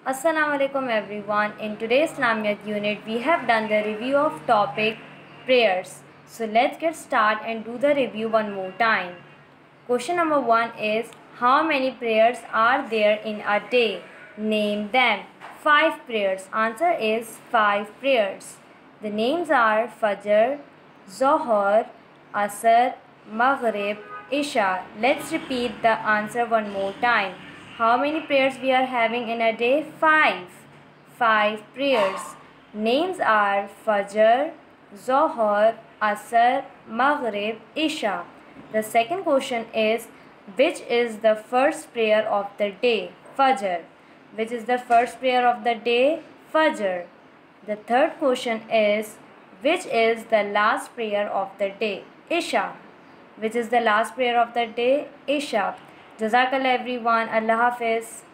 Assalamu alaikum everyone. In today's Islamiyat unit, we have done the review of topic prayers. So let's get started and do the review one more time. Question number 1 is how many prayers are there in a day? Name them. 5 prayers. Answer is 5 prayers. The names are Fajr, Zohar, Asr, Maghrib, Isha. Let's repeat the answer one more time. How many prayers we are having in a day? 5. 5 prayers. Names are Fajr, Zohar, Asr, Maghrib, Isha. The second question is which is the first prayer of the day? Fajr. Which is the first prayer of the day? Fajr. The third question is which is the last prayer of the day? Isha. Which is the last prayer of the day? Isha. Jazakallah everyone. Allah Hafiz.